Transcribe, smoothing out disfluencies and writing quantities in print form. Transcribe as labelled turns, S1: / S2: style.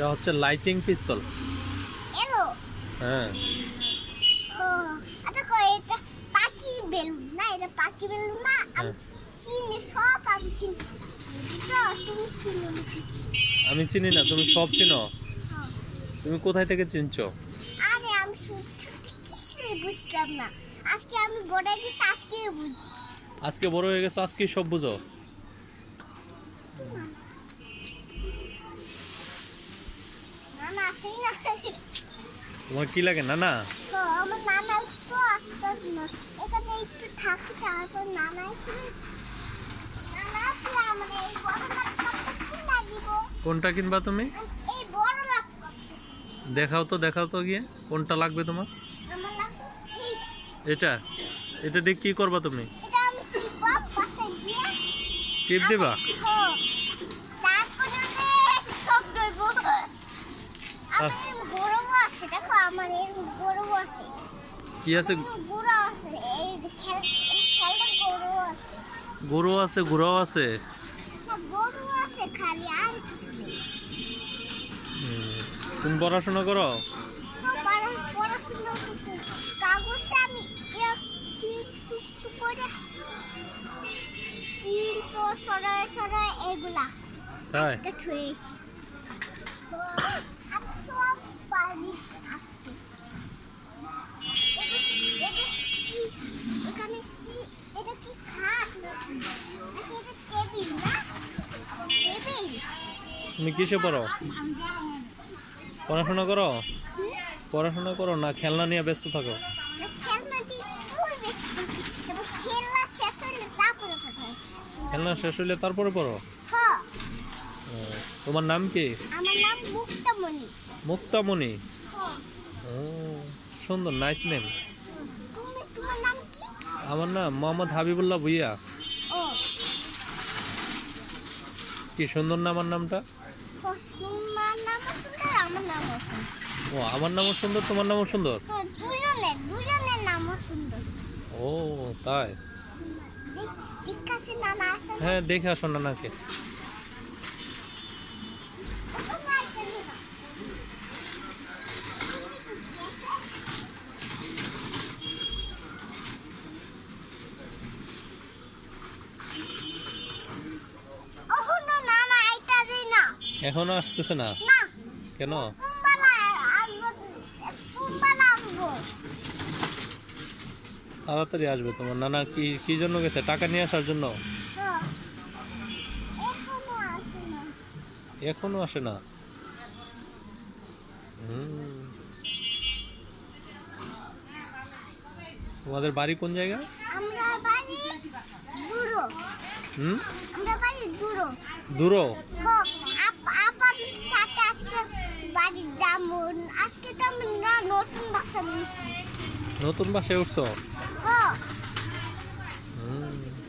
S1: এটা হচ্ছে লাইটিং পিস্তল।
S2: এলো
S1: হ্যাঁ
S2: ও আচ্ছা কই এটা পাখি বেলুন না, এটা পাখি বেলুন না। আমি চিনি সব, আমি চিনি তো তুমি চিনো না।
S1: আমি চিনি না, তুমি সব চিনো। তুমি কোথায় থেকে চিনছো?
S2: আরে আমি কিছুই বুঝতাম না, আজকে আমি বড় হয়েছি, আজকে বুঝি।
S1: আজকে বড় হয়ে গেছো, আজকে সব বুঝো।
S2: নানা আসেই না।
S1: তোমার কি লাগে নানা?
S2: তো আমার নানা তো আসতো না, এখানে একটু থাকি, তারপর নানা একটু নানা আসলে আমার এই বড় ল্যাপটপটা কিনে দিব।
S1: কোনটা কিনবা তুমি?
S2: এই বড় ল্যাপটপ
S1: দেখাও তো গিয়ে কোনটা লাগবে তোমার।
S2: আমার লাগবে এই,
S1: এটা এটা দিয়ে কি করবা তুমি?
S2: এটা আমি টিপা পাশে দিয়ে
S1: টিপ দিবা?
S2: হ্যাঁ, তারপরে অনেক শব্দ হইব। আমার গরু আছে, দেখো আমার এই গরু আছে।
S1: কি আছে?
S2: গরু আছে, এই খেলনা গরু আছে।
S1: গরু আছে, ঘোড়াও আছে।
S2: গরু আছে খালি, আর কিছু নেই।
S1: তুমি পড়াশোনা করো?
S2: পড়াশোনা করতে কাগজে আমি একটু করে শিল্প সরাই সরাই এগুলা
S1: তাই?
S2: থুয়েছি। আমি সব পারি আঁকতে। এখানে কি, এটা কি খাট নাকি? এটা টেবিল না? টেবিল।
S1: তুমি কিসে পড়ো? পড়াশোনা করো? পড়াশোনা করো না খেলনা নিয়ে ব্যস্ত থাকো? খেলনা শেষ হইলে তারপরে পড়ো? তোমার নাম কি?
S2: আমার নাম মুক্তামণি।
S1: মুক্তামণি? ও সুন্দর, নাইস নেম।
S2: তোমার নাম কি?
S1: আমার নাম মোহাম্মদ হাবিবুল্লাহ ভুইয়া।
S2: ও
S1: কি সুন্দর না আমার নামটা?
S2: তোমার নাম সুন্দর, আমার নাম সুন্দর।
S1: ও আমার নামও সুন্দর, তোমার নামও সুন্দর।
S2: দুজনের নাম সুন্দর।
S1: ও তাই?
S2: ঠিক আছে নানা আসেন।
S1: হ্যাঁ দেখে আসো নানাকে। এখনো আসতেছে না কেন? তাড়াতাড়ি আসবে। তোমার নানা কি কি জন্য গেছে? টাকা নিয়ে আসার জন্য? এখনো আসে না? তোমাদের বাড়ি কোন জায়গা?
S2: আমরা বাড়ি দূরো। আমরা বাড়ি দূরো।
S1: দূরো?
S2: আপার সাথে আজকে বাড়ি যাবো। আজকে তো আমি নতুন বাসা নিয়েছি।
S1: নতুন বাসায় উঠছো?
S2: হ্যাঁ।